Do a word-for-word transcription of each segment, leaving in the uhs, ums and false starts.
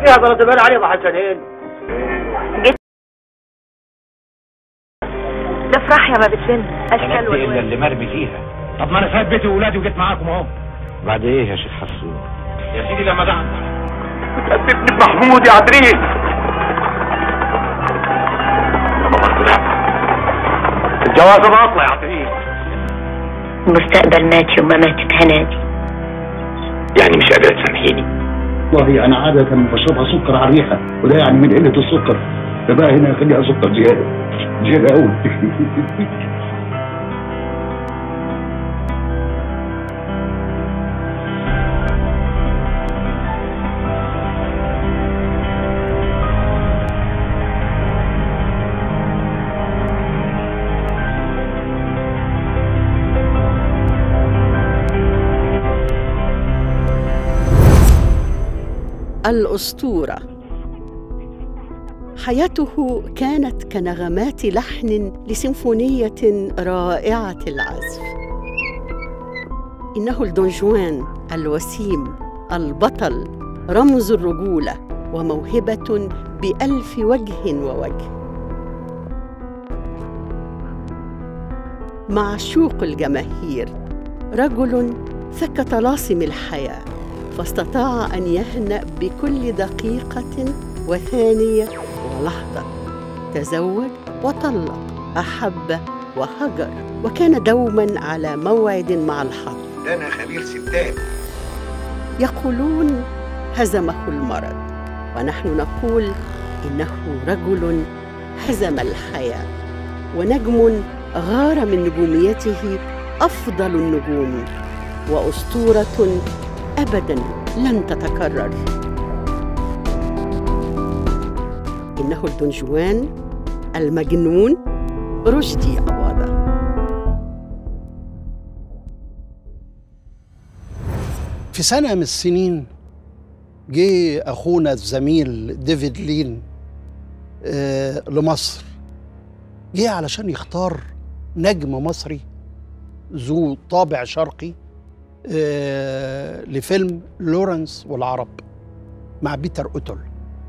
فيها بلا تبان علي ابو حسنين. جيت ده فرح يا ما بتبان اشكال والوان الا اللي مرمي فيها. طب ما انا سايب بيتي واولادي وجيت معاكم اهو. بعد ايه يا شيخ حسون؟ يا سيدي لما دعم بتأدبني بمحمود يا عدريس. الجوازة باطلة يا عدريس. المستقبل مات يوم ما ماتت هنادي. يعني مش قادرة تسامحيني؟ والله انا عادة بشربها سكر على الريحة، وده يعني من قلة السكر، فبقى هنا اخليها سكر زيادة زيادة قوي. الأسطورة. حياته كانت كنغمات لحن لسيمفونية رائعة العزف. إنه الدون جوان الوسيم البطل، رمز الرجولة وموهبة بألف وجه ووجه. معشوق الجماهير، رجل فك طلاسم الحياة، فاستطاع أن يهنأ بكل دقيقة وثانية ولحظة. تزوج وطلق، أحب وهجر، وكان دوما على موعد مع الحظ. أنا خبير ستات. يقولون هزمه المرض، ونحن نقول إنه رجل هزم الحياة، ونجم غار من نجوميته أفضل النجوم، وأسطورة أبداً لن تتكرر. إنه الدون جوان المجنون رشدي أباظة. في سنة من السنين جه أخونا الزميل ديفيد لين آه لمصر. جه علشان يختار نجم مصري ذو طابع شرقي آه لفيلم لورنس والعرب مع بيتر أوتول.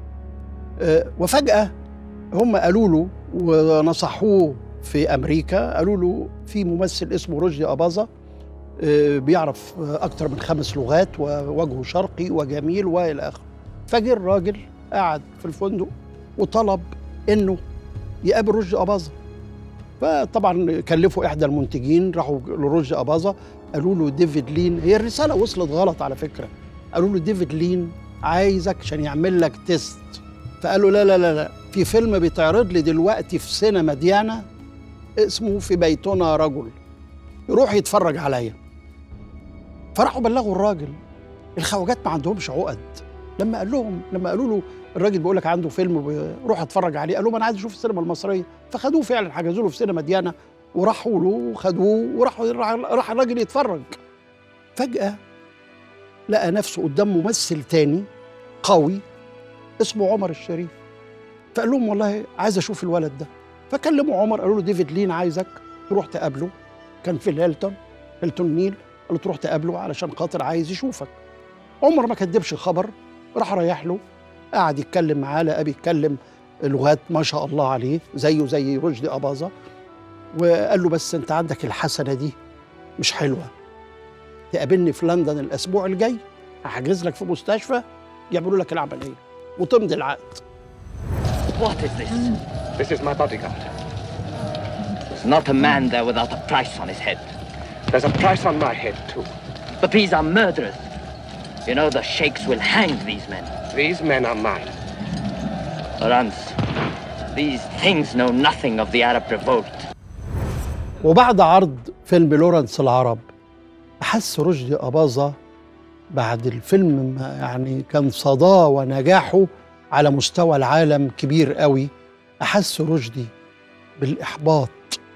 آه وفجأة هم قالوا له ونصحوه في أمريكا، قالوا له في ممثل اسمه رشدي أباظة آه بيعرف أكتر من خمس لغات ووجهه شرقي وجميل وإلى آخره. فجأة الراجل قعد في الفندق وطلب إنه يقابل رشدي أباظة. فطبعا كلفوا إحدى المنتجين، راحوا لرشدي أباظة قالوا له ديفيد لين، هي الرسالة وصلت غلط على فكرة، قالوا له ديفيد لين عايزك عشان يعمل لك تيست. فقالوا لا لا لا لا، في فيلم بيتعرض لي دلوقتي في سينما ديانا اسمه في بيتنا رجل، يروح يتفرج عليا. فراحوا بلغوا الراجل. الخواجات ما عندهمش عقد. لما قال لهم لما قالوا له الراجل بيقول لك عنده فيلم روح اتفرج عليه، قال لهم انا عايز اشوف السينما المصريه. فخدوه فعلا، حجزوا له في سينما ديانا وراحوا له وخدوه وراحوا راح الراجل يتفرج. فجأة لقى نفسه قدام ممثل تاني قوي اسمه عمر الشريف. فقال لهم والله عايز اشوف الولد ده. فكلموا عمر، قالوا له ديفيد لين عايزك تروح تقابله. كان في الهيلتون هيلتون نيل، قال له تروح تقابله علشان خاطر عايز يشوفك. عمر ما كدبش الخبر، راح رايح له، قعد يتكلم معاه، لقى بيتكلم لغات ما شاء الله عليه زيه زي رشدي أباظة. وقال له بس انت عندك الحسنه دي مش حلوه، تقابلني في لندن الاسبوع الجاي، هحجز لك في مستشفى يعملوا لك العمليه وتمضي العقد. What is this? This is my bodyguard. There's not a man there without a price on his head. There's a price on my head too. But these are murderers. You know the sheikhs will hang these men. These men are mine. Rans, these things know nothing of the Arab revolt. وبعد عرض فيلم لورنس العرب أحس رشدي أباظة بعد الفيلم يعني كان صداه ونجاحه على مستوى العالم كبير قوي. أحس رشدي بالإحباط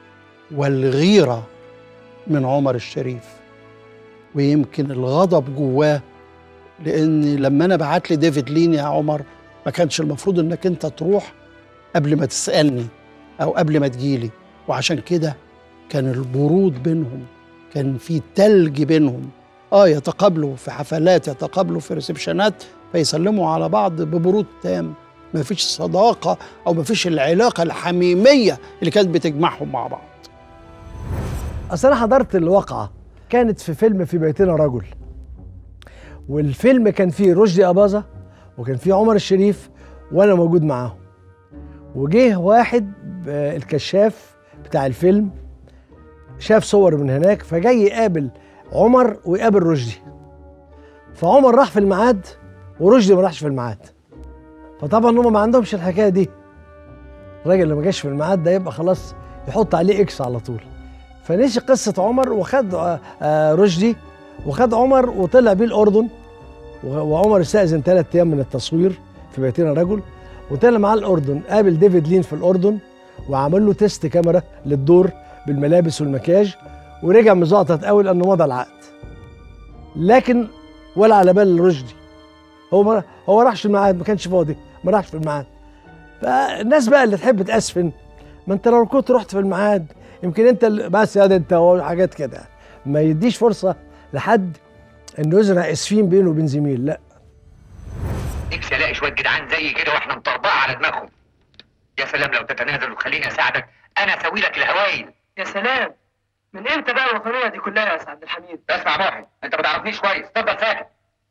والغيرة من عمر الشريف، ويمكن الغضب جواه، لأن لما أنا بعت لي ديفيد لين يا عمر ما كانش المفروض إنك أنت تروح قبل ما تسألني أو قبل ما تجيلي. وعشان كده كان البرود بينهم، كان في تلج بينهم. اه يتقابلوا في حفلات، يتقابلوا في ريسبشنات، فيسلموا على بعض ببرود تام، ما فيش صداقة أو ما فيش العلاقة الحميمية اللي كانت بتجمعهم مع بعض. أصل أنا حضرت الواقعة، كانت في فيلم في بيتنا رجل، والفيلم كان فيه رشدي أباظة وكان فيه عمر الشريف وأنا موجود معاهم. وجه واحد الكشاف بتاع الفيلم شاف صور من هناك، فجاي يقابل عمر ويقابل رشدي، فعمر راح في الميعاد ورشدي ما راحش في الميعاد. فطبعا هم ما عندهمش الحكايه دي، الراجل اللي ما جاش في الميعاد ده يبقى خلاص يحط عليه اكس على طول. فنسي قصه عمر وخد رشدي وخد عمر وطلع بيه الاردن، وعمر استأذن ثلاث ايام من التصوير في بيتنا رجل، وطلع معاه الاردن، قابل ديفيد لين في الاردن وعمل له تيست كاميرا للدور بالملابس والمكياج، ورجع مزقطط قوي لانه مضى العقد. لكن ولا على بال رشدي، هو ما هو راحش في الميعاد، ما كانش فاضي، ما راحش في الميعاد. فالناس بقى اللي تحب تأسفن، ما انت لو كنت رحت في الميعاد يمكن انت بس يا ده انت حاجات كده، ما يديش فرصه لحد انه يزرع اسفين بينه وبين زميل. لا، نفسي الاقي شويه جدعان زي كده واحنا مطربعه على دماغهم. يا سلام لو تتنازل وتخليني اساعدك، انا اسوي لك الهوايل. يا سلام، من امتى بقى الوطنيه دي كلها يا سعد الحميد؟ اسمع محي، انت ما تعرفنيش كويس، تفضل ساكت.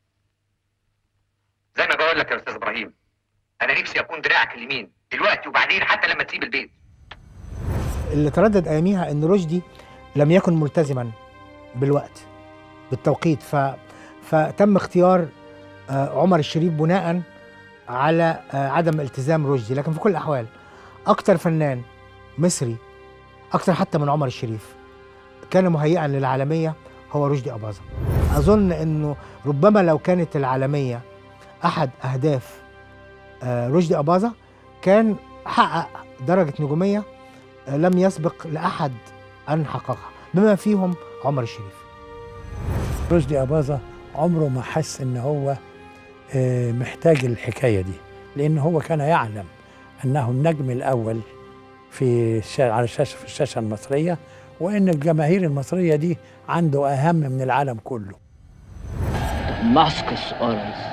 زي ما بقول لك يا استاذ ابراهيم، انا نفسي اكون دراعك اليمين دلوقتي وبعدين حتى لما تسيب البيت. اللي تردد اياميها ان رشدي لم يكن ملتزما بالوقت بالتوقيت، ف... فتم اختيار عمر الشريف بناء على عدم التزام رشدي. لكن في كل الاحوال اكتر فنان مصري، اكتر حتى من عمر الشريف، كان مهيئا للعالميه هو رشدي أباظة. اظن انه ربما لو كانت العالميه احد اهداف رشدي أباظة كان حقق درجه نجوميه لم يسبق لاحد ان حققها، بما فيهم عمر الشريف. رشدي أباظة عمره ما حس ان هو محتاج الحكايه دي، لان هو كان يعلم انه النجم الاول في على الشاشه في الشاشه المصريه، وان الجماهير المصريه دي عنده اهم من العالم كله. Damascus orange.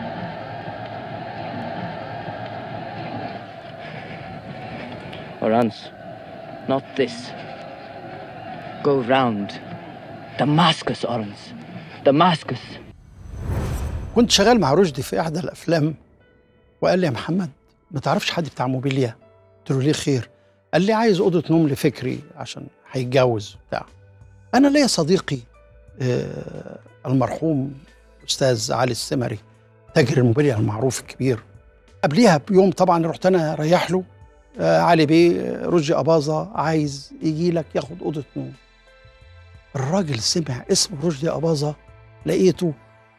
Orange, not this. Go round. Damascus orange. Damascus. كنت شغال مع رشدي في احدى الافلام وقال لي يا محمد ما تعرفش حد بتاع موبيليا؟ قلت له ليه خير؟ قال لي عايز اوضه نوم لفكري عشان هيتجوز بتاع. انا ليا صديقي آه المرحوم استاذ علي السمري تاجر الموبيليا المعروف الكبير. قبليها بيوم طبعا رحت انا رايح له، آه علي بيه رشدي أباظة عايز يجي لك ياخد اوضه نوم. الراجل سمع اسم رشدي أباظة لقيته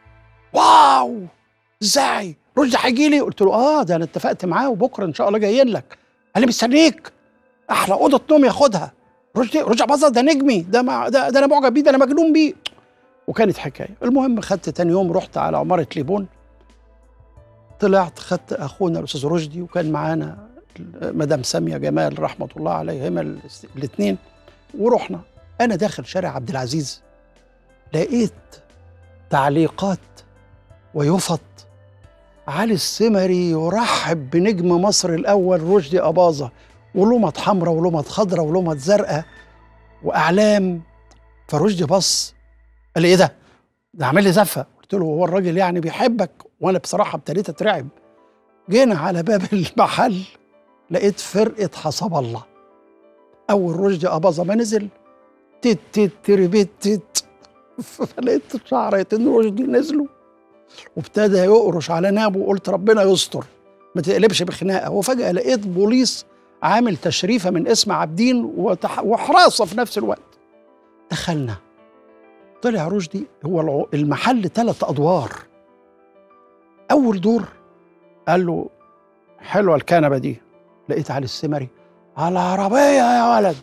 واو ازاي رشدي هيجي لي؟ قلت له اه ده انا اتفقت معاه وبكره ان شاء الله جايين لك. قال لي مستنيك، احلى اوضه نوم ياخدها رشدي رشدي أباظة، ده نجمي، ده ما ده, ده انا معجب بيه، ده انا مجنون بيه. وكانت حكايه. المهم خدت تاني يوم رحت على عماره ليبون، طلعت خدت اخونا الاستاذ رشدي وكان معانا مدام ساميه جمال رحمه الله عليهما الاثنين، ورحنا. انا داخل شارع عبد العزيز لقيت تعليقات ويفط علي السمري يرحب بنجم مصر الاول رشدي أباظة، ولومات حمراء ولومات خضراء ولومات زرقاء واعلام. فرشدي بص قال لي ايه ده؟ ده عامل لي زفه. قلت له هو الراجل يعني بيحبك؟ وانا بصراحه ابتديت اترعب. جينا على باب المحل لقيت فرقه حسب الله. اول رشدي أباظة ما نزل تت تت تربيت تت، فلقيت شعرتين رشدي نزلوا وابتدى يقرش على نابه، وقلت ربنا يستر ما تقلبش بخناقه. وفجاه لقيت بوليس عامل تشريفه من اسم عابدين وتح... وحراسه في نفس الوقت. دخلنا، طلع رشدي. هو المحل ثلاث ادوار. اول دور قال له حلوه الكنبه دي. لقيت علي السمري على العربيه يا ولد،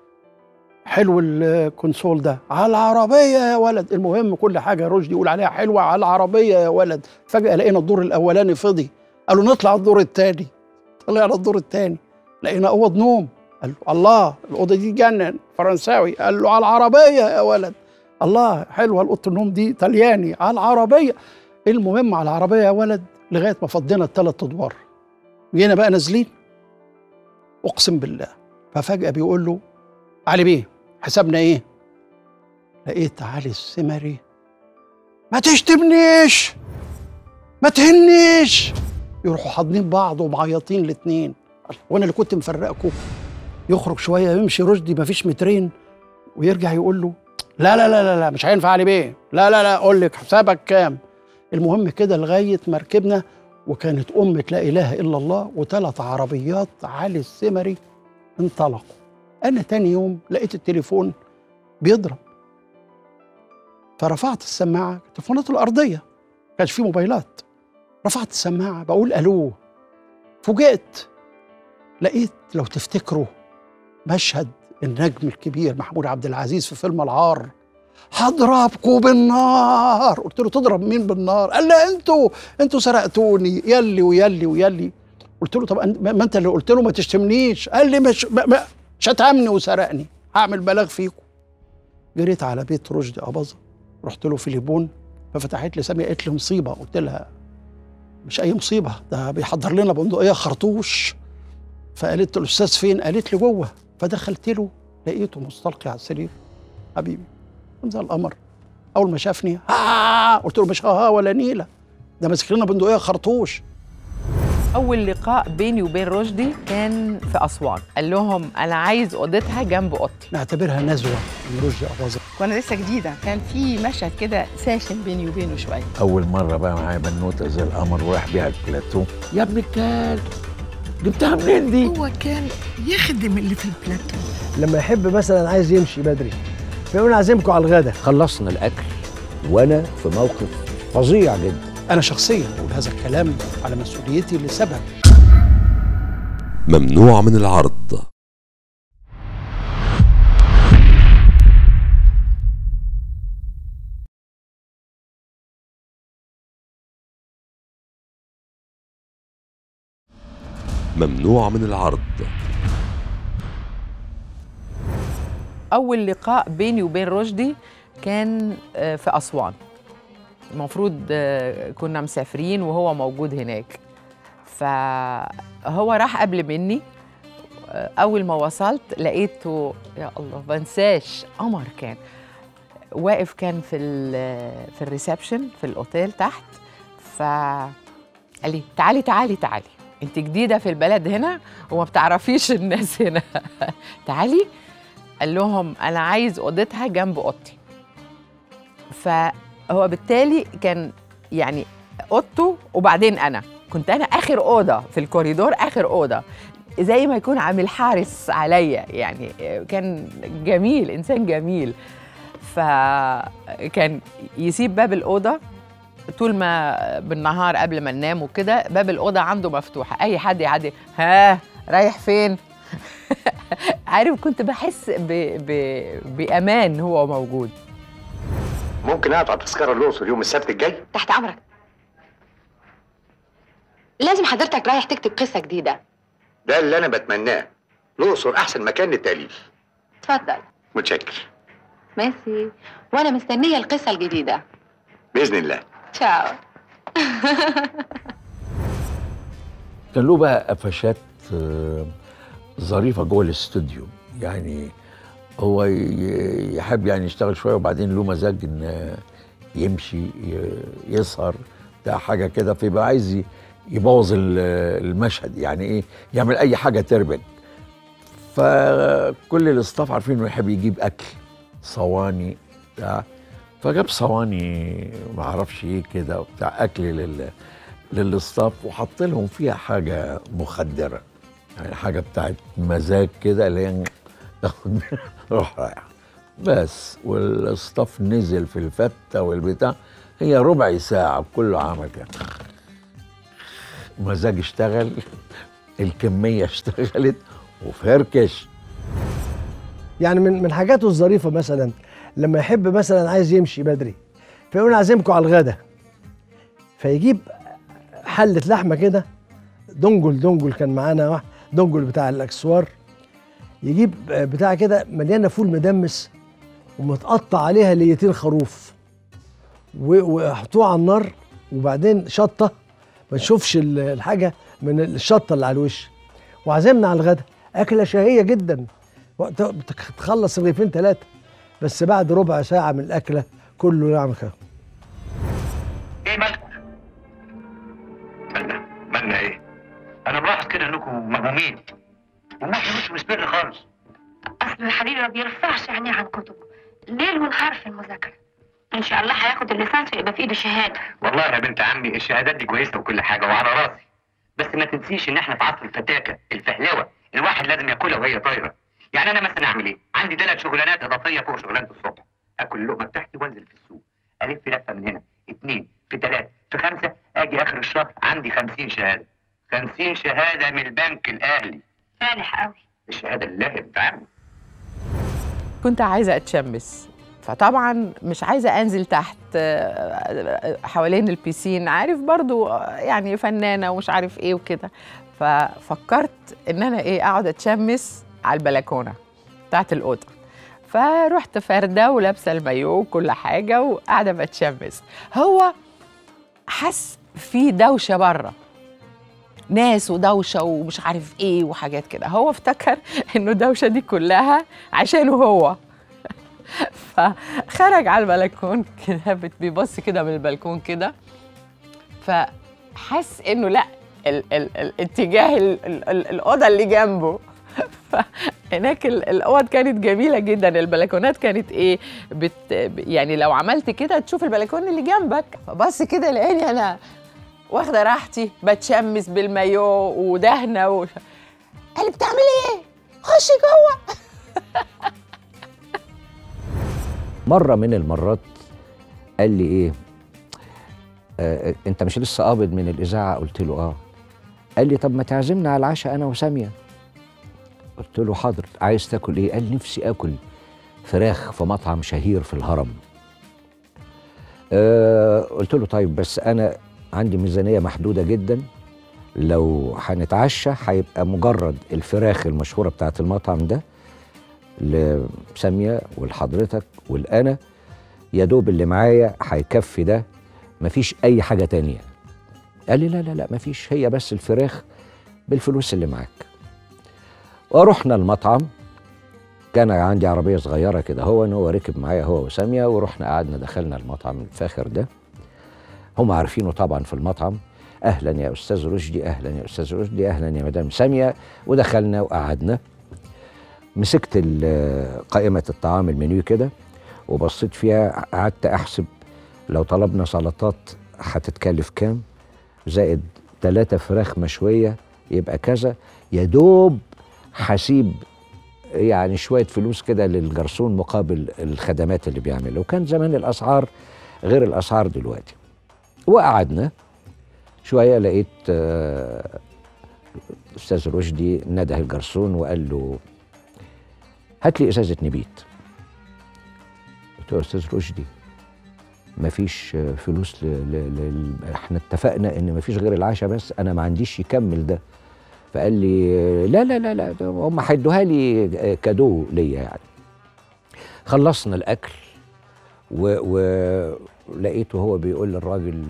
حلو الكونسول ده، على العربيه يا ولد. المهم كل حاجه رشدي يقول عليها حلوه، على العربيه يا ولد. فجاه لقينا الدور الاولاني فضي، قالوا نطلع الدور الثاني. طلعنا الدور الثاني لقينا اوض نوم. قال له الله الاوضه دي جنن فرنساوي. قال له على العربيه يا ولد. الله حلوه الاوضه النوم دي طلياني، على العربيه. المهم على العربيه يا ولد لغايه ما فضينا الثلاث ادوار. جينا بقى نازلين، اقسم بالله ففجاه بيقول له علي بيه حسابنا ايه؟ لقيت علي السمري ما تشتمنيش ما تهنيش، يروحوا حاضنين بعض ومعيطين الاثنين. وانا اللي كنت مفرقكم. يخرج شويه يمشي رشدي ما فيش مترين ويرجع يقول له لا لا لا لا, لا مش هينفع علي بيه، لا لا لا اقول لك حسابك كام. المهم كده لغايه ما ركبنا، وكانت أمة لا إله إلا الله وثلاث عربيات علي السمري انطلقوا. أنا تاني يوم لقيت التليفون بيضرب، فرفعت السماعة، التليفونات الأرضية ما كانش فيه موبايلات. رفعت السماعة بقول ألو، فوجئت لقيت لو تفتكروا مشهد النجم الكبير محمود عبد العزيز في فيلم العار، هضربكوا بالنار. قلت له تضرب مين بالنار؟ قال لا انتوا انتوا سرقتوني يلي ويلي ويلي. قلت له طب ما انت اللي قلت له ما تشتمنيش. قال لي مش ما شتمني وسرقني، هعمل بلاغ فيكم. جريت على بيت رشدي أباظة، رحت له في ليبون، ففتحت لي سامية قالت لي مصيبه. قلت لها مش اي مصيبه، ده بيحضر لنا بندقيه خرطوش. فقالت له الاستاذ فين؟ قالت لي جوه. فدخلت له لقيته مستلقي على السرير. حبيبي زي القمر. اول ما شافني ها قلت له مش ها ولا نيله، ده ماسك لنا بندقيه خرطوش. اول لقاء بيني وبين رشدي كان في اسوان، قال لهم انا عايز اوضتها جنب اوضتي. نعتبرها نزوه من رشدي أباظة. وانا لسه جديده، كان في مشهد كده ساخن بيني وبينه شويه. اول مره بقى معايا بنوته زي القمر ورايح بيها البلاتو. يا ابن الكلب جبتها منين دي؟ هو كان يخدم اللي في البلاتو. لما يحب مثلا عايز يمشي بدري فيقول عازمكم على الغدا. خلصنا الاكل وانا في موقف فظيع جدا. انا شخصيا بقول هذا الكلام على مسؤوليتي لسبب. ممنوع من العرض. ممنوع من العرض. أول لقاء بيني وبين رشدي كان في أسوان. المفروض كنا مسافرين وهو موجود هناك، فهو راح قبل مني. أول ما وصلت لقيته يا الله بنساش قمر، كان واقف كان في في الريسبشن في الأوتيل تحت. فقال لي تعالي تعالي تعالي، انت جديدة في البلد هنا وما بتعرفيش الناس هنا. تعالي. قال لهم انا عايز اوضتها جنب اوضتي. فهو بالتالي كان يعني اوضته وبعدين انا كنت انا اخر اوضه في الكوريدور، اخر اوضه، زي ما يكون عامل حارس عليا. يعني كان جميل، انسان جميل. فكان يسيب باب الاوضه طول ما بالنهار قبل ما ننام وكده، باب الاوضه عنده مفتوحه، اي حد يعدي ها رايح فين؟ عارف، كنت بحس ب... ب... بامان هو موجود. ممكن اقطع تذكره الاقصر يوم السبت الجاي؟ تحت امرك. لازم حضرتك رايح تكتب قصه جديده. ده اللي انا بتمناه. الاقصر احسن مكان للتاليف. اتفضل. متشكر. ميرسي، وانا مستنيه القصه الجديده باذن الله. تشاو. كان له بقى قفشات ظريفه جوه الاستوديو. يعني هو يحب يعني يشتغل شويه وبعدين له مزاج ان يمشي يسهر بتاع حاجه كده، فيبقى عايز يبوظ المشهد، يعني ايه، يعمل اي حاجه تربك. فكل الاستاف عارفين انه يحب يجيب اكل، صواني بتاع، فجاب صواني ما اعرفش ايه كده وبتاع اكل لل للاستاف، وحط لهم فيها حاجه مخدره، يعني حاجه بتاعت مزاج كده اللي هي روح رايح بس. والاستاف نزل في الفته والبتاع، هي ربع ساعه كله عمل كده، مزاج اشتغل، الكميه اشتغلت وفركش. يعني من من حاجاته الظريفه مثلا لما يحب مثلا عايز يمشي بدري فيقول عازمكم على الغدا، فيجيب حله لحمه كده، دنجل دنجل كان معانا واحد دنجل بتاع الاكسوار، يجيب بتاع كده مليانه فول مدمس ومتقطع عليها ليتين خروف، ويحطوه على النار وبعدين شطه ما نشوفش الحاجه من الشطه اللي على الوش، وعزمنا على الغدا اكله شهيه جدا، وقت تخلص رغيفين ثلاثه، بس بعد ربع ساعه من الاكله كله يعمل كده. ايه مالكم؟ مالنا؟ مالنا ايه؟ انا ملاحظ كده انكم مهمومين وماشي مش مستمر خالص. اصل الحبيب ما بيرفعش عينيه عن كتبه ليل ونهار في المذاكره. ان شاء الله هياخد الليسانس ويبقى في ايده شهاده. والله يا بنت عمي الشهادات دي كويسه وكل حاجه وعلى راسي، بس ما تنسيش ان احنا في عصر الفتاكه، الفهلوه، الواحد لازم ياكلها وهي طايره. يعني انا مثلا اعمل ايه؟ عندي ثلاث شغلانات اضافيه فوق شغلانه الصبح، اكل اللقمه بتاعتي وانزل في السوق، الف لفه من هنا، اثنين، في ثلاثه، في خمسه، اجي اخر الشهر عندي خمسين شهاده. خمسين شهاده من البنك الاهلي. فالح قوي. الشهاده لله يا بنت عمي. كنت عايزه اتشمس، فطبعا مش عايزه انزل تحت حوالين البيسين، عارف برضو يعني فنانه ومش عارف ايه وكده، ففكرت ان انا ايه اقعد اتشمس على البلكونه بتاعت الاوضه. فرحت فارده ولابسه المايو وكل حاجه وقاعده بتشمس. هو حس في دوشه بره، ناس ودوشه ومش عارف ايه وحاجات كده، هو افتكر انه الدوشه دي كلها عشانه هو. فخرج على البلكون كده، بيبص كده من البلكون كده، فحس انه لا ال ال الاتجاه ال ال ال الاوضه اللي جنبه. فهناك الاوض كانت جميله جدا، البلكونات كانت ايه بت يعني لو عملت كده تشوف البلكون اللي جنبك. فبص كده لقاني انا واخده راحتي بتشمس بالمايو ودهنه و... قال لي بتعملي ايه؟ خشي جوه. مرة من المرات قال لي ايه آه انت مش لسه قابض من الاذاعه؟ قلت له اه. قال لي طب ما تعزمنا على العشاء انا وساميه. قلت له حاضر. عايز تاكل ايه؟ قال نفسي اكل فراخ في مطعم شهير في الهرم. آه قلت له طيب بس انا عندي ميزانيه محدوده جدا، لو هنتعشى هيبقى مجرد الفراخ المشهوره بتاعت المطعم ده لساميه ولحضرتك والانا، يا دوب اللي معايا هيكفي ده، مفيش اي حاجه تانية. قال لي لا لا لا مفيش، هي بس الفراخ بالفلوس اللي معاك. ورحنا المطعم، كان عندي عربيه صغيره كده، هو ان هو ركب معايا هو وساميه، ورحنا قعدنا دخلنا المطعم الفاخر ده، هم عارفينه طبعا في المطعم. اهلا يا استاذ رشدي، اهلا يا استاذ رشدي، اهلا يا مدام ساميه. ودخلنا وقعدنا، مسكت قائمه الطعام المنيو كده وبصيت فيها، قعدت احسب لو طلبنا سلطات هتتكلف كام، زائد ثلاثة فراخ مشويه يبقى كذا، يا دوب هسيب يعني شويه فلوس كده للجرسون مقابل الخدمات اللي بيعملها. وكان زمان الاسعار غير الاسعار دلوقتي. وقعدنا شويه، لقيت استاذ رشدي نده الجرسون وقال له هات لي ازازه نبيت. قلت له يا استاذ رشدي مفيش فلوس ل... ل... ل... احنا اتفقنا ان مفيش غير العشاء بس، انا ما عنديش يكمل ده. فقال لي لا لا لا لا هم هيدوها لي كادو ليا يعني. خلصنا الاكل ولقيته و... هو بيقول للراجل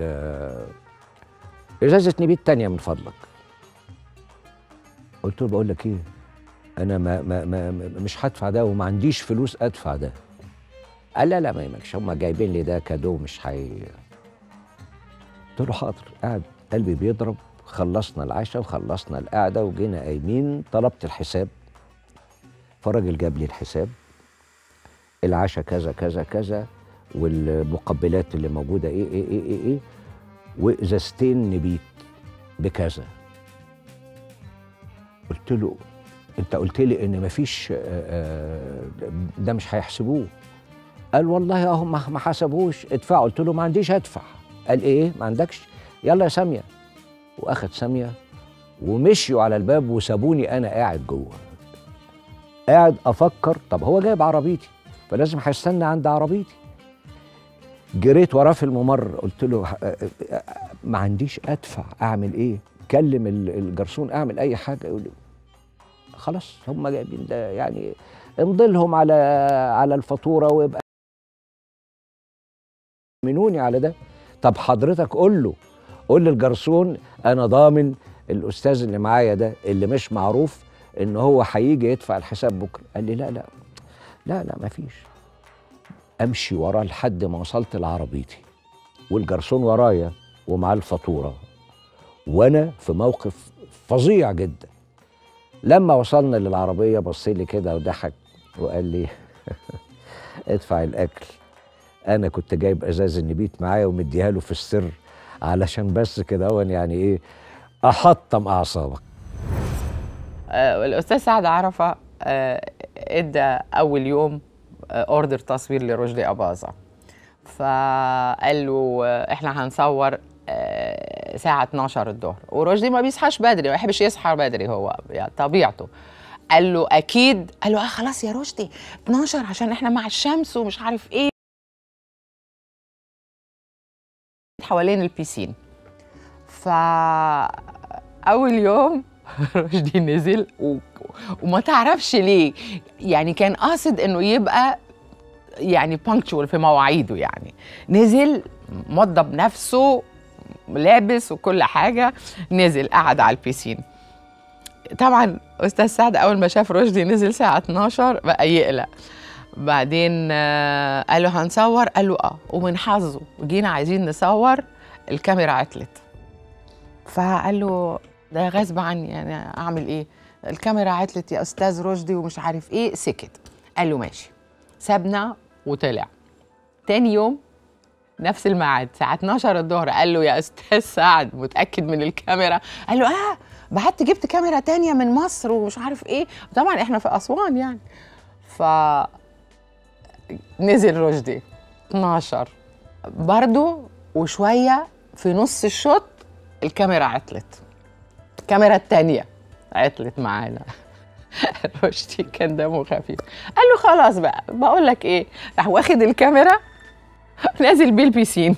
ازازه نبيت تانية من فضلك. قلت له بقول لك ايه، انا ما, ما, ما مش هدفع ده وما عنديش فلوس ادفع ده. قال لا لا ما يهمكش، هم جايبين لي ده كادو مش هي. قلت له حاضر. قاعد قلبي بيضرب. خلصنا العشاء وخلصنا القعده وجينا قايمين، طلبت الحساب، فالراجل جاب لي الحساب، العشاء كذا كذا كذا، والمقبلات اللي موجوده ايه ايه ايه ايه, إيه وازازتين نبيت بكذا. قلت له انت قلت لي ان مفيش ده مش هيحسبوه. قال والله اهو ما حسبوش، ادفع. قلت له ما عنديش هدفع. قال ايه ما عندكش؟ يلا يا ساميه. واخد ساميه ومشيوا على الباب وسابوني انا قاعد جوه، قاعد افكر طب هو جايب عربيتي فلازم هيستنى عند عربيتي. جريت وراه في الممر، قلت له ما عنديش ادفع، اعمل ايه؟ كلم الجرسون، اعمل اي حاجه. يقول لي خلاص هم جايبين ده يعني امضي لهم على على الفاتوره ويبقى منوني على ده. طب حضرتك قول له، قول للجرسون انا ضامن الاستاذ اللي معايا ده اللي مش معروف ان هو هيجي يدفع الحساب بكره. قال لي لا لا لا لا مفيش. امشي وراه لحد ما وصلت لعربيتي والجرسون ورايا ومعاه الفاتوره، وانا في موقف فظيع جدا. لما وصلنا للعربيه بص لي كده وضحك وقال لي ادفع الاكل. انا كنت جايب ازاز النبيت معايا ومديها له في السر علشان بس كده هو يعني ايه احطم اعصابك. آه الاستاذ سعد عرفه آه ادى اول يوم آه اوردر تصوير لرشدي اباظه، فقال له آه احنا هنصور آه ساعه اتناشر الظهر، ورشدي ما بيصحاش بدري، ما يحبش يصحى بدري، هو يعني طبيعته. قال له اكيد؟ قال له اه خلاص يا رشدي اتناشر عشان احنا مع الشمس ومش عارف ايه. حوالين البيسين. فاول يوم رشدي نزل و... وما تعرفش ليه، يعني كان قاصد انه يبقى يعني بانكتشوال في مواعيده، يعني نزل موضب نفسه لابس وكل حاجه، نزل قعد على البيسين. طبعا استاذ سعد اول ما شاف رشدي نزل الساعه اتناشر بقى يقلق. بعدين قال له هنصور، قال له اه، ومن حظه جينا عايزين نصور الكاميرا عطلت. فقال له ده غصب عني، يعني اعمل ايه؟ الكاميرا عطلت يا استاذ رشدي ومش عارف ايه. سكت. قال له ماشي، سابنا وطلع. تاني يوم نفس الميعاد الساعه اتناشر الظهر، قال له يا استاذ سعد متاكد من الكاميرا؟ قال له اه، بعت جبت كاميرا تانية من مصر ومش عارف ايه. طبعا احنا في اسوان يعني. ف نزل رشدي اتناشر برضو، وشويه في نص الشوط الكاميرا عطلت، الكاميرا التانية عطلت معانا. رشدي كان دمه خفيف، قال له خلاص بقى، بقول لك ايه، راح واخد الكاميرا نازل بيه البيسين.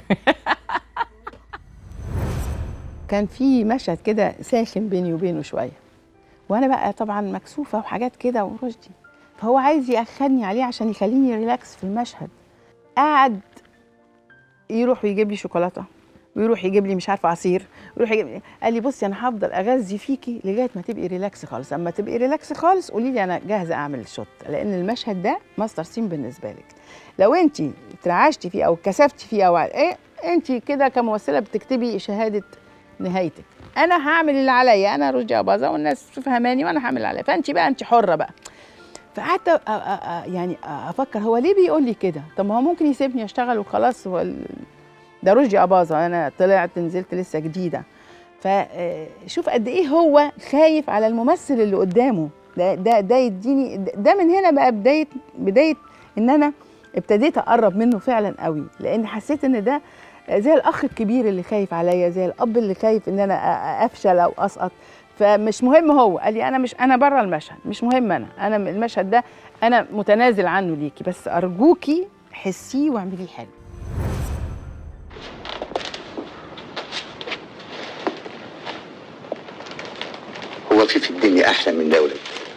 كان في مشهد كده ساخن بيني وبينه شويه، وانا بقى طبعا مكسوفه وحاجات كده ورشدي، فهو عايز يأخرني عليه عشان يخليني ريلاكس في المشهد. قعد يروح ويجيب لي شوكولاته، ويروح يجيب لي مش عارفه عصير، ويروح يجيب لي. قال لي بصي انا هفضل اغذي فيكي لغايه ما تبقي ريلاكس خالص، اما تبقي ريلاكس خالص قولي لي انا جاهزه اعمل الشوت، لان المشهد ده ماستر سين بالنسبه لك. لو انت اترعشتي فيه او كسفتي فيه او ايه، انت كده كممثله بتكتبي شهاده نهايتك. انا هعمل اللي عليا، انا رشدي اباظه والناس فهماني وانا هعمل اللي عليا، فانت بقى انت حره بقى. فقعدت يعني افكر هو ليه بيقول لي كده؟ طب ما هو ممكن يسيبني اشتغل وخلاص، هو ده رشدي اباظه، انا طلعت نزلت لسه جديده. فشوف قد ايه هو خايف على الممثل اللي قدامه. ده ده ده يديني ده من هنا بقى بدايه بدايه ان انا ابتديت اقرب منه فعلا قوي، لان حسيت ان ده زي الاخ الكبير اللي خايف عليا، زي الاب اللي خايف ان انا افشل او اسقط. فمش مهم، هو قال لي انا مش انا بره المشهد، مش مهم، انا انا المشهد ده انا متنازل عنه ليكي، بس ارجوكي حسيه واعمليه حلو. هو في في الدنيا احلى من دولة،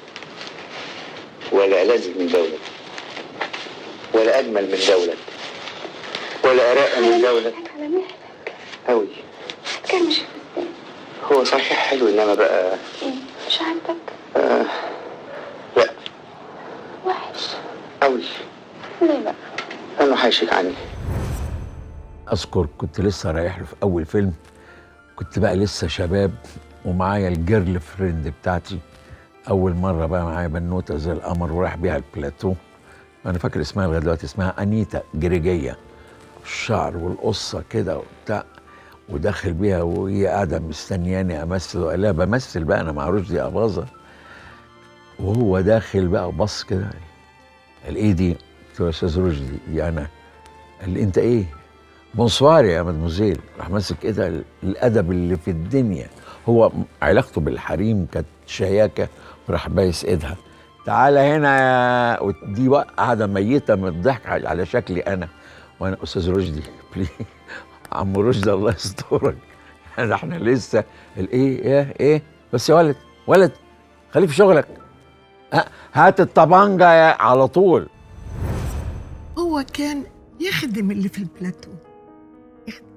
ولا ألذ من دولة، ولا اجمل من دولة، ولا ارق من دولة؟ على مهلك قوي. كان مش هو صحيح حلو، انما بقى ايه مش عاجبك؟ آه لا وحش قوي. ليه بقى؟ لانه حايشك عني. اذكر كنت لسه رايح له في اول فيلم، كنت بقى لسه شباب ومعايا الجيرل فريند بتاعتي، اول مره بقى معايا بنوته زي القمر ورايح بيها البلاتو. انا فاكر اسمها لغايه دلوقتي، اسمها انيتا جريجيه، الشعر والقصه كده وبتاع، وداخل بيها وهي قاعده مستنياني امثل، وقال لها بمثل بقى انا مع رشدي اباظه. وهو داخل بقى وبص كده، قال ايه دي؟ قلت له يا استاذ رشدي دي انا. قال لي انت ايه؟ بونسوار يا مدموزيل. راح ماسك كده الادب اللي في الدنيا، هو علاقته بالحريم كانت شياكه، وراح بايس ايدها، تعالى هنا يا، ودي بقى قاعده ميته من الضحك على شكلي انا، وانا استاذ رشدي بليز عم رشدي الله يسترك، يعني احنا لسه الايه ايه ايه بس يا ولد ولد خليك في شغلك، هات الطبانجه على طول. هو كان يخدم اللي في البلاتو،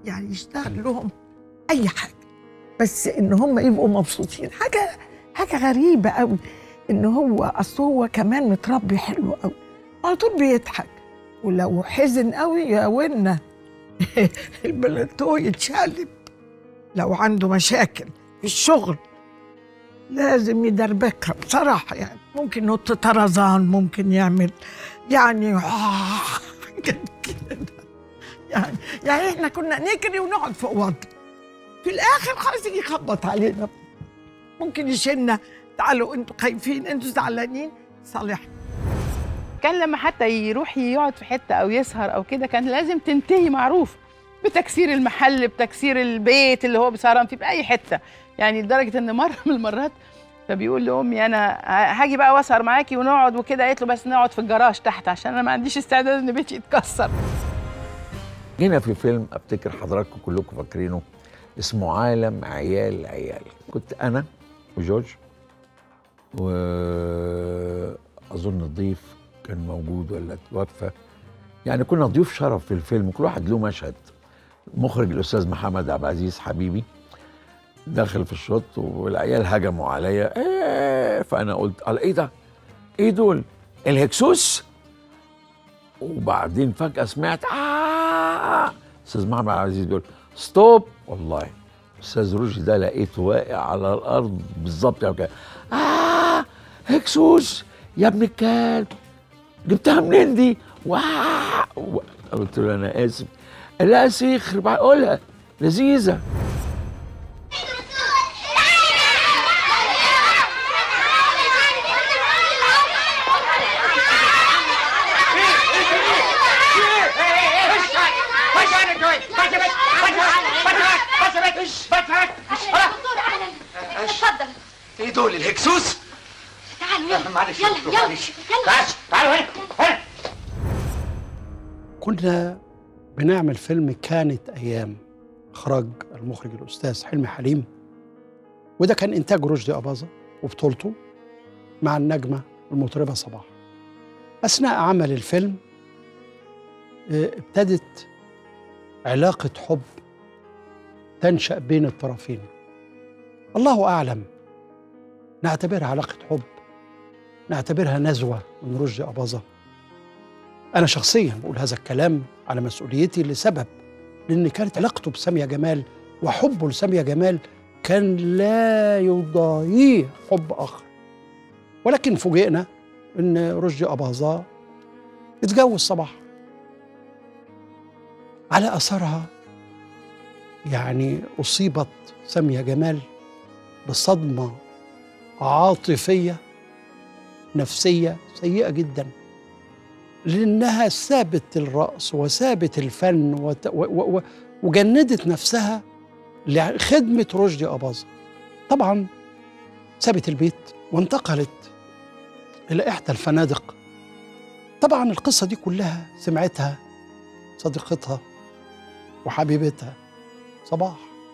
يعني يشتغل لهم اي حاجه، بس ان هم يبقوا مبسوطين. حاجه حاجه غريبه قوي ان هو اصل هو كمان متربي حلو قوي، على طول بيضحك، ولو حزن قوي يا ونا البلاتو يتشقلب. لو عنده مشاكل في الشغل لازم يدربكها بصراحه، يعني ممكن نط طرزان، ممكن يعمل يعني حاجات كده. يعني يعني احنا كنا نجري ونقعد فوق وضع، في الاخر خلاص يجي يخبط علينا، ممكن يشيلنا، تعالوا انتوا خايفين، انتوا زعلانين، صالحنا. كان لما حتى يروح يقعد في حته او يسهر او كده كان لازم تنتهي معروف بتكسير المحل، بتكسير البيت اللي هو بيسهران فيه، باي حته. يعني لدرجه ان مره من المرات فبيقول لامي انا هاجي بقى واسهر معاكي ونقعد وكده، قالت له بس نقعد في الجراج تحت عشان انا ما عنديش استعداد ان بيتي يتكسر. جينا في فيلم افتكر حضراتكم كلكم فاكرينه اسمه عالم عيال عيال. كنت انا وجورج واظن الضيف كان موجود ولا توفى، يعني كنا ضيوف شرف في الفيلم، كل واحد له مشهد. المخرج الاستاذ محمد عبد العزيز حبيبي داخل في الشوط والعيال هجموا عليا، ايه فانا قلت على ايه ده؟ ايه دول؟ الهكسوس؟ وبعدين فجأة سمعت آه استاذ محمد عبد العزيز بيقول ستوب. والله استاذ رشدي ده لقيته واقع على الارض بالظبط كده، اه هكسوس يا ابن الكلب جبتها منين دي؟ واه قلت له انا اسف. لا سيخ بقولها لذيذه. اتفضل. ايه دول الهكسوس؟ تعالوا يلا معلش يلا يلا معلش. يلا تعالوا هنا هنا. كنا بنعمل فيلم كانت أيام، إخراج المخرج الأستاذ حلمي حليم، وده كان إنتاج رشدي أباظة وبطولته مع النجمة المطربة صباح. أثناء عمل الفيلم ابتدت علاقة حب تنشأ بين الطرفين، الله أعلم نعتبرها علاقة حب، نعتبرها نزوة من رشدي أباظة. أنا شخصياً بقول هذا الكلام على مسؤوليتي لسبب، لأن كانت علاقته بسامية جمال وحبه لسامية جمال كان لا يضاهيه حب آخر. ولكن فوجئنا إن رشدي أباظة اتجوز صباح. على أثرها يعني أصيبت سامية جمال بصدمة عاطفية نفسية سيئة جدا، لأنها سابت الرقص وسابت الفن وت... و... و... وجندت نفسها لخدمة رشدي أباظة. طبعا سابت البيت وانتقلت إلى إحدى الفنادق. طبعا القصة دي كلها سمعتها صديقتها وحبيبتها صباح،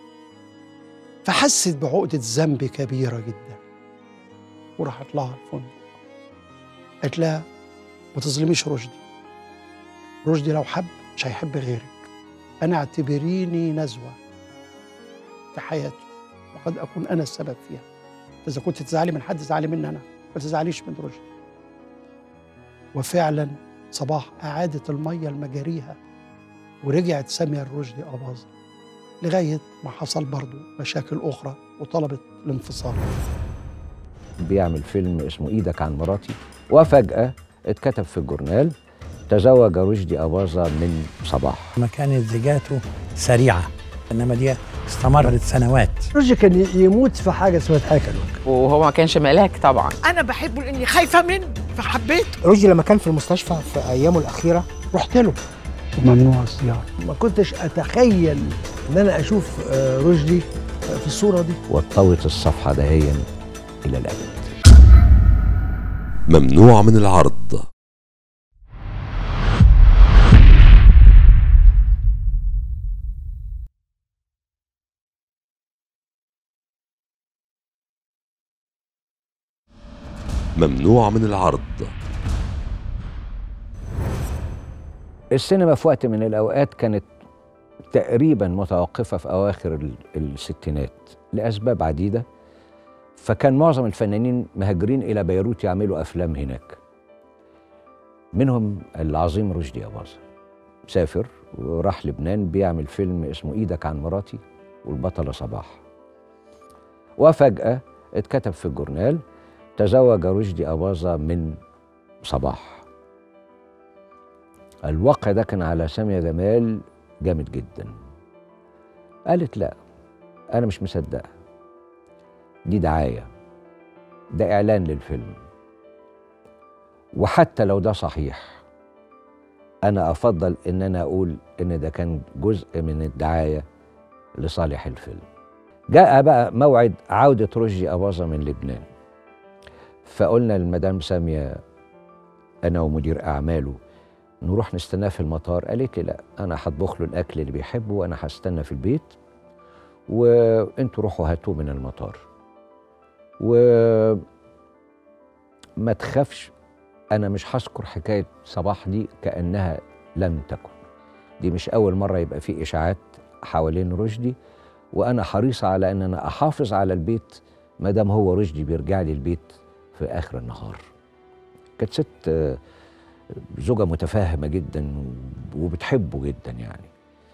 فحست بعقدة ذنب كبيرة جدا وراحت لها الفندق، قالت لها ما تظلميش رشدي، رشدي لو حب مش هيحب غيرك، أنا اعتبريني نزوة في حياته وقد أكون أنا السبب فيها، إذا كنت تزعلي من حد زعلي مني أنا، ما تزعليش من رشدي. وفعلا صباح أعادت المية لمجاريها ورجعت سامية الرشدي أباظة لغاية ما حصل برضو مشاكل أخرى وطلبت الانفصال. بيعمل فيلم اسمه إيدك عن مراتي، وفجأة اتكتب في الجورنال تزوج رشدي أباظة من صباح. ما كانت زيجاته سريعة، إنما دي استمرت سنوات. رشدي كان يموت في حاجة اسمها تاكل، وهو ما كانش ملاك طبعا. انا بحبه لاني خايفه منه فحبيته. رشدي لما كان في المستشفى في ايامه الاخيره رحت له وممنوع الزيارة. ما كنتش أتخيل إن أنا أشوف رشدي في الصورة دي. وطوت الصفحة دهيا إلى الأبد. ممنوع من العرض. ممنوع من العرض. السينما في وقت من الأوقات كانت تقريبا متوقفة في أواخر ال- الستينات لأسباب عديدة. فكان معظم الفنانين مهاجرين إلى بيروت يعملوا أفلام هناك، منهم العظيم رشدي أباظة. سافر وراح لبنان بيعمل فيلم اسمه إيدك عن مراتي والبطلة صباح. وفجأة اتكتب في الجورنال تزوج رشدي أباظة من صباح. الواقع ده كان على سامية جمال جامد جدا. قالت لا، أنا مش مصدقة، دي دعاية، ده إعلان للفيلم، وحتى لو ده صحيح أنا أفضل إن أنا أقول إن ده كان جزء من الدعاية لصالح الفيلم. جاء بقى موعد عودة رشدي أباظة من لبنان، فقلنا للمدام سامية أنا ومدير أعماله نروح نستناه في المطار. قالت لي لا، أنا هطبخ له الأكل اللي بيحبه وأنا هستنى في البيت وأنتوا روحوا هاتوه من المطار، وما تخافش أنا مش هذكر حكاية صباح دي كأنها لم تكن. دي مش أول مرة يبقى في إشاعات حوالين رشدي، وأنا حريصة على أن أنا أحافظ على البيت ما دام هو رشدي بيرجع لي البيت في آخر النهار. كانت ست زوجة متفاهمة جدا وبتحبه جدا يعني.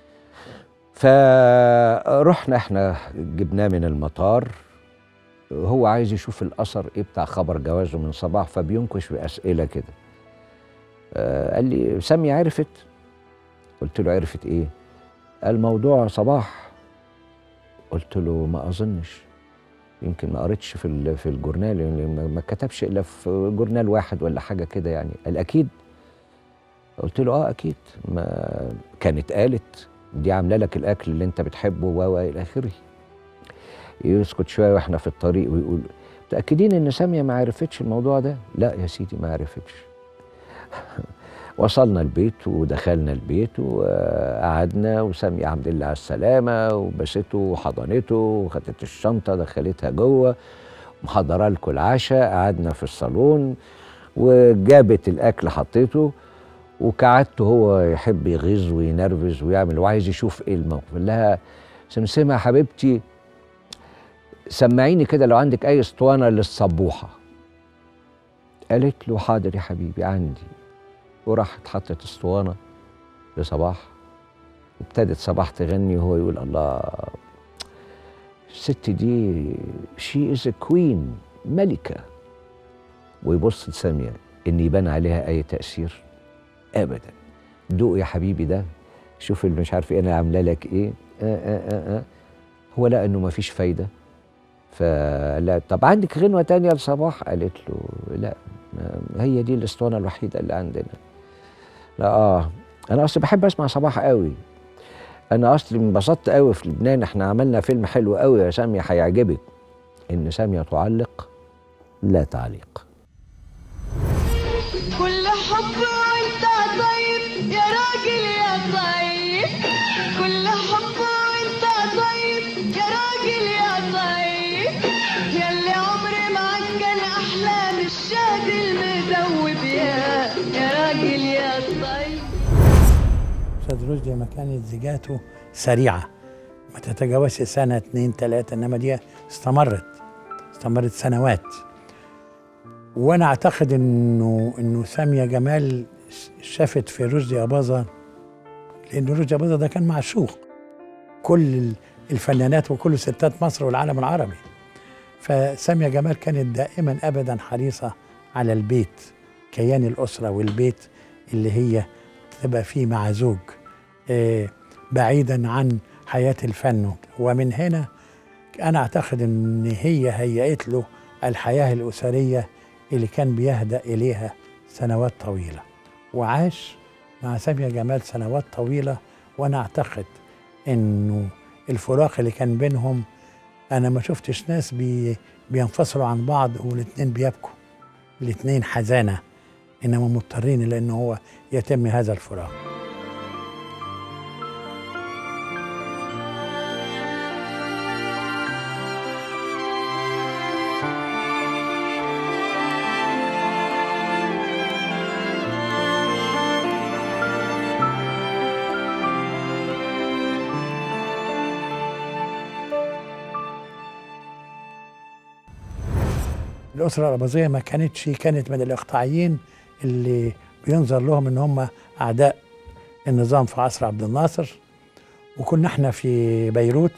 فرحنا احنا جبناه من المطار، هو عايز يشوف الأثر ايه بتاع خبر جوازه من صباح، فبينكش بأسئلة كده. آه قال لي سامية عرفت؟ قلت له عرفت ايه؟ قال موضوع صباح. قلت له ما أظنش، يمكن ما قريتش في في الجورنال، يعني ما كتبش الا في جورنال واحد ولا حاجه كده يعني. قال اكيد؟ قلت له اه اكيد، ما كانت قالت دي عامله لك الاكل اللي انت بتحبه و الى اخره. يسكت شويه واحنا في الطريق ويقول متاكدين ان ساميه ما عرفتش الموضوع ده؟ لا يا سيدي ما عرفتش. وصلنا البيت ودخلنا البيت وقعدنا، وسامية الحمد لله على السلامة، وبسته وحضنته وخدت الشنطة دخلتها جوه، محضرة لكم العشاء، قعدنا في الصالون وجابت الأكل حطيته، وكعدته هو يحب يغيظ وينرفز ويعمل وعايز يشوف ايه الموقف. قال لها سمسمة يا حبيبتي سمعيني كده لو عندك أي اسطوانة للصبوحة. قالت له حاضر يا حبيبي عندي، وراحت حطت اسطوانه لصباح، ابتدت صباح تغني وهو يقول الله الست دي شي از كوين، ملكه. ويبص لساميه ان يبان عليها اي تاثير ابدا. دوق يا حبيبي ده، شوف اللي مش عارف ايه انا عامله لك ايه. آه آه آه آه. هو لقى انه ما فيش فايده، فلا طب عندك غنوه تانية لصباح؟ قالت له لا، هي دي الاسطوانه الوحيده اللي عندنا. لا اه انا اصلي بحب اسمع صباح قوي، انا اصلي انبسطت قوي في لبنان، احنا عملنا فيلم حلو قوي يا ساميه هيعجبك. ان ساميه تعلق لا تعليق. كل حب وانت طيب يا راجل يا طيب، كل حب وانت طيب يا راجل يا طيب، ياللي عمري معاك كان احلام الشهد المدوب يا يا راجل يا طيب. استاذ رشدي لما كانت زيجاته سريعه ما تتجاوزش سنه اتنين تلاته، انما دي استمرت استمرت سنوات. وانا اعتقد انه انه ساميه جمال شافت في رشدي اباظه، لان رشدي اباظه ده كان معشوق كل الفنانات وكل ستات مصر والعالم العربي. فساميه جمال كانت دائما ابدا حريصه على البيت، كيان الاسره والبيت اللي هي تبقى فيه مع زوج بعيدا عن حياه الفن. ومن هنا انا اعتقد ان هي هيئت له الحياه الاسريه اللي كان بيهدأ إليها سنوات طويلة، وعاش مع سامية جمال سنوات طويلة. وأنا أعتقد إنه الفراق اللي كان بينهم، أنا ما شفتش ناس بي بينفصلوا عن بعض والاتنين بيبكوا، الاتنين حزانة، إنما مضطرين لأنه هو يتم هذا الفراق. الاسره الاباظيه ما كانتش كانت من الاقطاعيين اللي بينظر لهم ان هم اعداء النظام في عصر عبد الناصر. وكنا احنا في بيروت،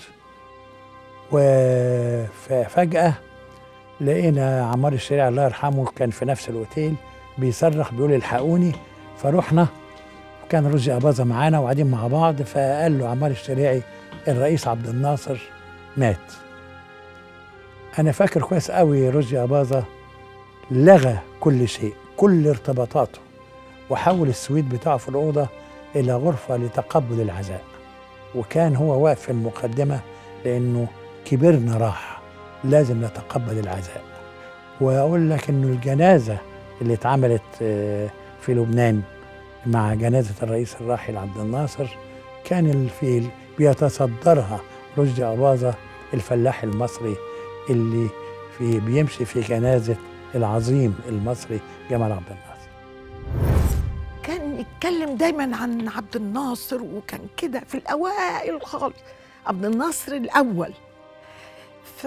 وفجاه لقينا عمار الشريعي الله يرحمه كان في نفس الاوتيل بيصرخ بيقول الحقوني. فروحنا، وكان رشدي أباظة معانا وقاعدين مع بعض، فقال له عمار الشريعي الرئيس عبد الناصر مات. أنا فاكر كويس قوي رشدي أباظة لغى كل شيء، كل ارتباطاته، وحول السويت بتاعه في الأوضة إلى غرفة لتقبل العزاء. وكان هو واقف في المقدمة لأنه كبرنا راح، لازم نتقبل العزاء. وأقول لك إنه الجنازة اللي اتعملت في لبنان مع جنازة الرئيس الراحل عبد الناصر كان الفيل بيتصدرها رشدي أباظة الفلاح المصري اللي في بيمشي في جنازة العظيم المصري جمال عبد الناصر. كان يتكلم دايما عن عبد الناصر، وكان كده في الأوائل خالص، عبد الناصر الأول. ف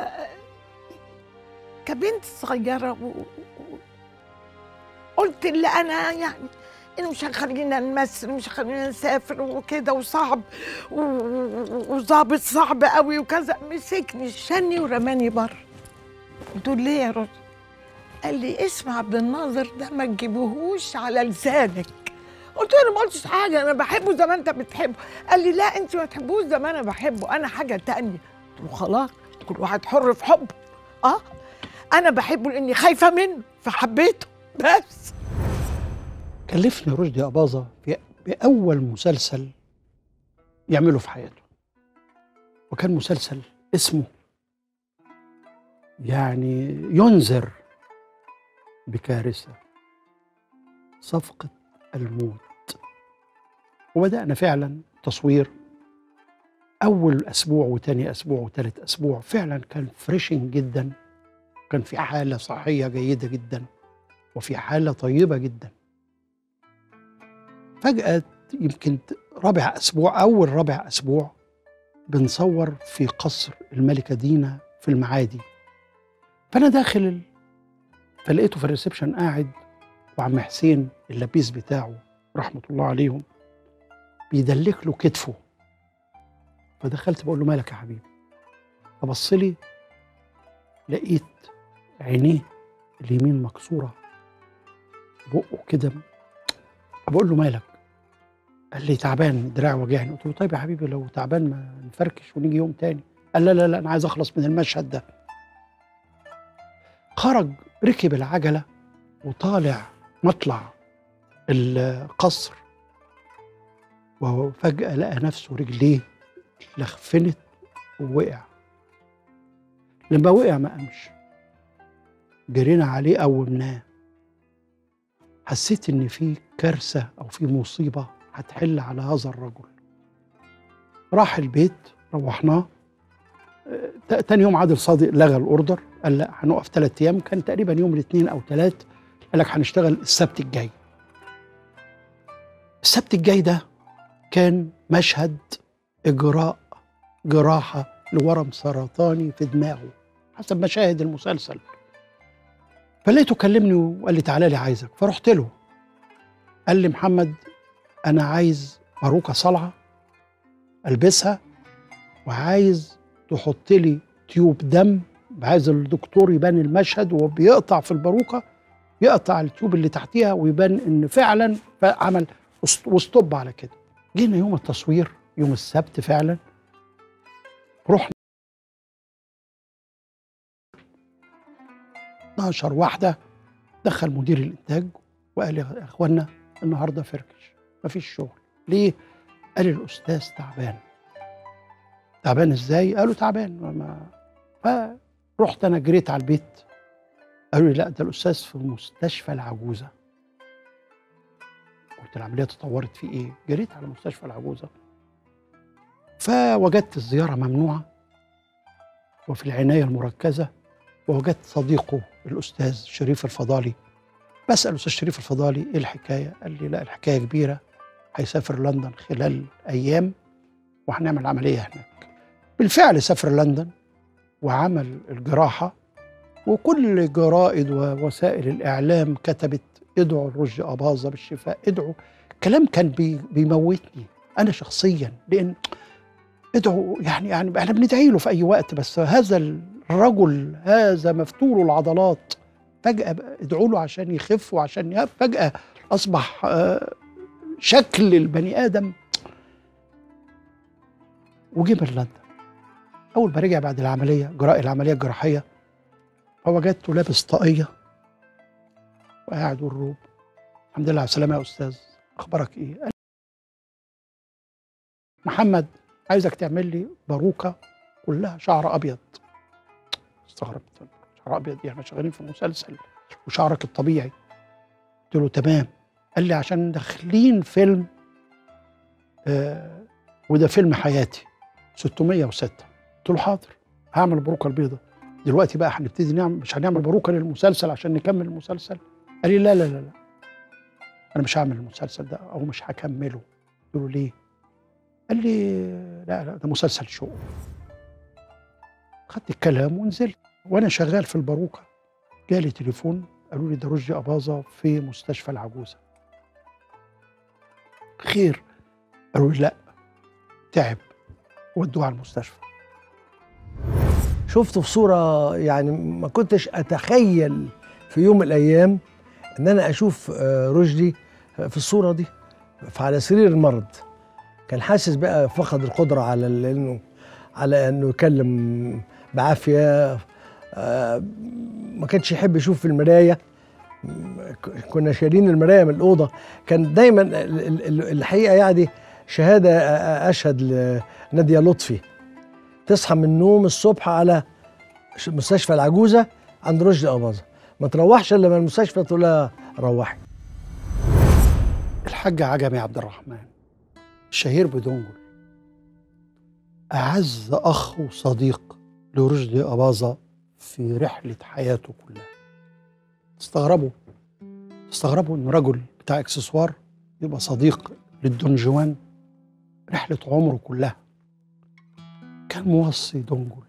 كبنت صغيرة و... قلت اللي أنا يعني إنه مش هنخلينا نمثل، مش هنخلينا نسافر وكده، وصعب وظابط صعب قوي وكذا. مسكني شني ورماني بره. قلت له ليه يا رجل؟ قال لي اسم عبد الناصر ده ما تجيبوهوش على لسانك. قلت له انا ما قلتش حاجه، انا بحبه زي ما انت بتحبه. قال لي لا انت ما تحبوش زي ما انا بحبه، انا حاجه تانية. قلت له خلاص، كل واحد حر في حبه. اه انا بحبه لاني خايفه منه فحبيته بس. كلفني رشدي أباظة في بأول مسلسل يعمله في حياته، وكان مسلسل اسمه يعني ينذر بكارثة، صفقة الموت. وبدأنا فعلا تصوير. أول أسبوع وتاني أسبوع وتالت أسبوع فعلا كان فريشنج جدا، كان في حالة صحية جيدة جدا وفي حالة طيبة جدا. فجأة يمكن رابع أسبوع، أول رابع أسبوع بنصور في قصر الملكة دينا في المعادي. فأنا داخل ال... فلقيته في الريسبشن قاعد، وعم حسين اللبيس بتاعه رحمة الله عليهم بيدلك له كتفه. فدخلت بقول له مالك يا حبيبي؟ فبص لي لقيت عينيه اليمين مكسورة، بقه كده. بقول له مالك؟ قال لي تعبان، دراعي وجعني. قلت له طيب يا حبيبي لو تعبان ما نفركش ونيجي يوم تاني. قال لا لا لا انا عايز اخلص من المشهد ده. خرج ركب العجله وطالع مطلع القصر، وفجاه لقى نفسه رجليه لخفنت ووقع. لما وقع ما قامش، جرينا عليه قومناه. حسيت ان في كارثه او في مصيبه هتحل على هذا الرجل. راح البيت، روحناه. تاني يوم عادل صادق لغى الاوردر، قال لا هنقف ثلاث ايام. كان تقريبا يوم الاثنين او ثلاث، قال لك هنشتغل السبت الجاي. السبت الجاي ده كان مشهد اجراء جراحه لورم سرطاني في دماغه حسب مشاهد المسلسل. فلقيته كلمني وقال لي تعالى لي عايزك. فرحت له، قال لي محمد انا عايز باروكه صلعه البسها، وعايز تحط لي تيوب دم، عايز الدكتور يبان المشهد وهو بيقطع في الباروكه، يقطع التيوب اللي تحتيها ويبان ان فعلا عمل وستوب على كده. جينا يوم التصوير يوم السبت فعلا، رحنا اتناشر واحده. دخل مدير الانتاج وقال يا اخوانا النهارده فركش، مفيش شغل. ليه؟ قال الاستاذ تعبان. تعبان ازاي؟ قالوا تعبان. ما فرحت انا جريت على البيت، قالوا لي لا ده الاستاذ في مستشفى العجوزه. قلت العمليه تطورت في ايه؟ جريت على مستشفى العجوزه، فوجدت الزياره ممنوعه وفي العنايه المركزه، ووجدت صديقه الاستاذ شريف الفضالي. بسال الاستاذ شريف الفضالي ايه الحكايه؟ قال لي لا الحكايه كبيره، هيسافر لندن خلال ايام وهنعمل عمليه هناك. بالفعل سافر لندن وعمل الجراحه وكل الجرائد ووسائل الإعلام كتبت ادعوا لرشدي أباظة بالشفاء، ادعوا. كلام كان بي بيموتني أنا شخصيا، لأن ادعوا يعني يعني احنا بندعي له في أي وقت، بس هذا الرجل هذا مفتول العضلات فجأة ادعوا له عشان يخف وعشان فجأة أصبح شكل البني آدم. وجه من لندن أول ما رجع بعد العملية جراء العملية الجراحية، فوجدته لابس طاقية وقاعد والروب. الحمد لله على السلامة يا أستاذ، أخبارك إيه؟ قال محمد عايزك تعمل لي باروكة كلها شعر أبيض. استغربت، شعر أبيض إيه؟ إحنا شغالين في مسلسل وشعرك الطبيعي. قلت له تمام. قال لي عشان داخلين فيلم آه وده فيلم حياتي ستمية وستة. قلت له حاضر هعمل الباروكة البيضة. دلوقتي بقى هنبتدي نعمل، مش هنعمل باروكة للمسلسل عشان نكمل المسلسل؟ قال لي لا لا لا لا أنا مش هعمل المسلسل ده أو مش هكمله. قلت له ليه؟ قال لي لا لا ده مسلسل شو. خدت الكلام ونزلت وأنا شغال في الباروكة. جالي تليفون قالوا لي ده رشدي أباظة في مستشفى العجوزة. خير؟ قالوا لي لا تعب ودوه على المستشفى. شفته في صورة يعني ما كنتش أتخيل في يوم من الأيام إن أنا أشوف رشدي في الصورة دي على سرير المرض. كان حاسس بقى فقد القدرة على إنه على إنه يتكلم بعافية. ما كانش يحب يشوف في المراية. كنا شايلين المراية من الأوضة. كان دايما الحقيقة يعني شهادة أشهد لنادية لطفي، تصحى من النوم الصبح على مستشفى العجوزة عند رشدي أباظة، ما تروحش إلا من المستشفى تقول لها روحي. الحاج عجمي عبد الرحمن الشهير بدونجل أعز أخ وصديق لرشدي أباظة في رحلة حياته كلها. تستغربوا تستغربوا إن رجل بتاع إكسسوار يبقى صديق للدونجوان رحلة عمره كلها. كان موصي دونجل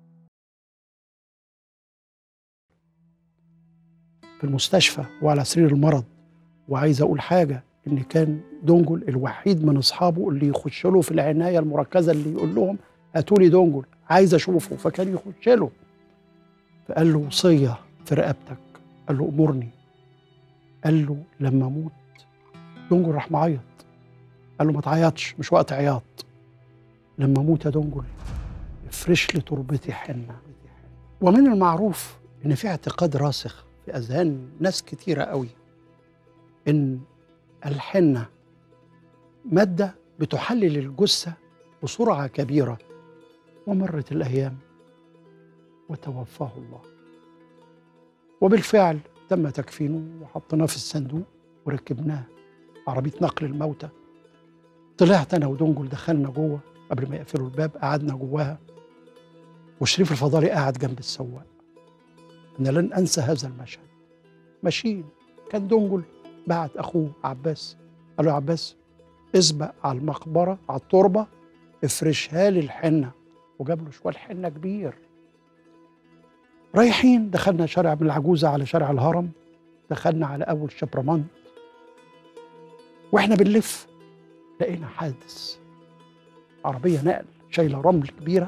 في المستشفى وعلى سرير المرض. وعايز أقول حاجة، إن كان دونجل الوحيد من أصحابه اللي يخش له في العناية المركزة، اللي يقول لهم هاتوا لي دونجل عايز أشوفه، فكان يخش له. فقال له وصية في رقبتك. قال له أمرني. قال له لما أموت. دونجل راح معيط. قال له ما تعيطش، مش وقت عياط. لما أموت يا دونجل افرش لي تربتي حنة. ومن المعروف إن في اعتقاد راسخ في أذهان ناس كتيرة قوي إن الحنة مادة بتحلل الجثة بسرعة كبيرة. ومرت الأيام وتوفاه الله، وبالفعل تم تكفينه وحطيناه في الصندوق وركبناه عربية نقل الموتى. طلعت أنا ودونجل دخلنا جوه قبل ما يقفلوا الباب، قعدنا جواها وشريف الفضالي قاعد جنب السواق. أنا لن أنسى هذا المشهد. ماشيين كان دونجل بعت أخوه عباس، قال له يا عباس اسبق على المقبرة على التربة افرشها لي الحنة، وجاب له شوال حنة كبير. رايحين دخلنا شارع من العجوزة على شارع الهرم، دخلنا على أول شبرمان، وإحنا بنلف لقينا حادث عربية نقل شايلة رمل كبيرة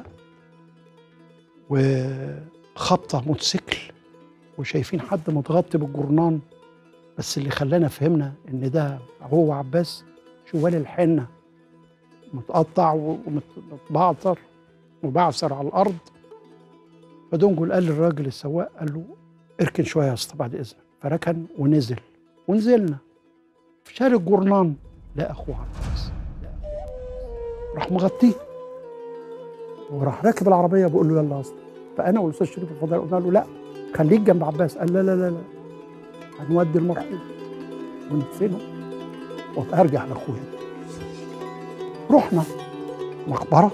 وخبطة موتوسيكل، وشايفين حد متغطي بالجرنان. بس اللي خلانا فهمنا إن ده هو عباس، شوال الحنة متقطع ومتبعثر وبعثر على الأرض. فدونجل قال للراجل السواق، قال له اركن شوية يا اسطى بعد إذنك. فركن ونزل ونزلنا في شارع الجرنان، لا أخوه عباس، راح مغطيه وراح راكب العربية بيقول له يلا يا اسطى. فأنا والأستاذ شريف الفضالي قلنا له لا خليك جنب عباس. قال لا لا لا لا هنودي المرحوم وندفنه وارجع لاخويا. رحنا مقبره،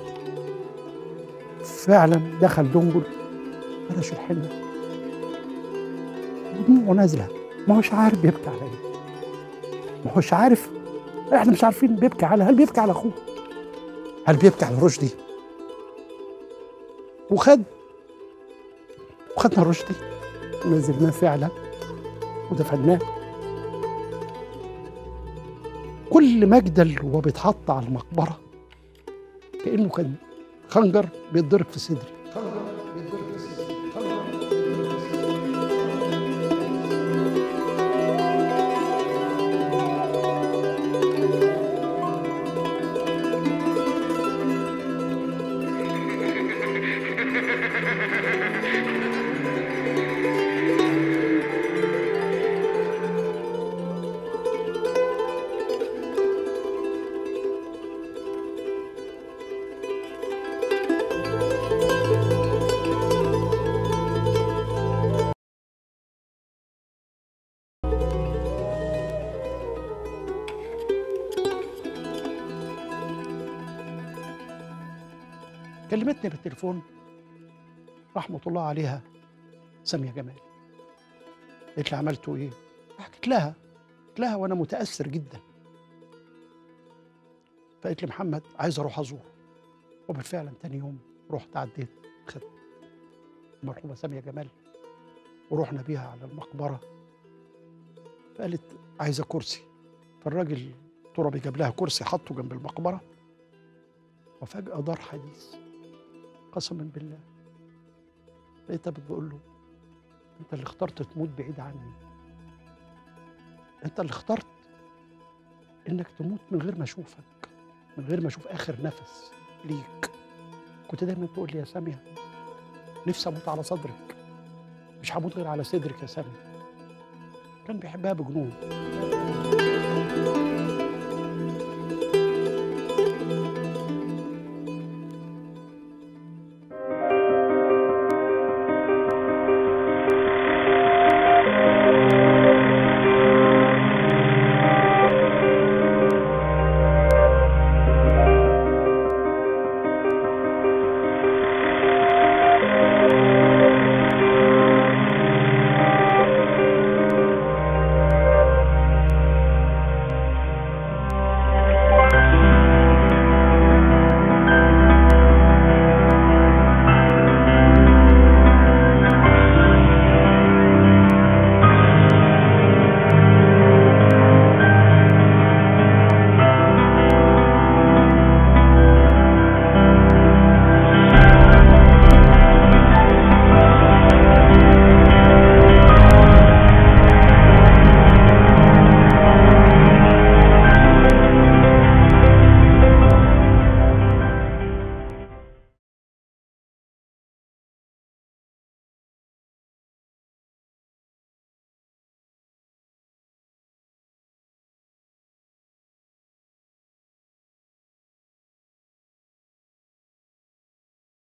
فعلا دخل دونجل فرش الحنه ودموعه نازله، ما هوش عارف بيبكي على ايه، ما هوش عارف. احنا مش عارفين بيبكي على، هل بيبكي على اخوه، هل بيبكي على رشدي. وخد وخدنا رشدي نزلناه فعلا ودفناه. كل مجدل وهو بيتحط على المقبرة كأنه كان خنجر بيتضرب في صدري. كلمتني بالتليفون رحمة الله عليها سامية جمال، قالت لي عملتوا ايه؟ حكيت لها قلت لها وانا متأثر جدا. فقالت لي محمد عايز اروح ازوره. وبالفعل تاني يوم رحت عديت خدت المرحومة سامية جمال ورحنا بيها على المقبرة. فقالت عايزة كرسي، فالراجل ترابي جاب لها كرسي حطه جنب المقبرة. وفجأة دار حديث قسما بالله. لقيتها بتقول له انت اللي اخترت تموت بعيد عني، انت اللي اخترت انك تموت من غير ما اشوفك، من غير ما اشوف اخر نفس ليك. كنت دايما تقول لي يا سامية نفسي اموت على صدرك، مش هموت غير على صدرك يا سامية. كان بيحبها بجنون.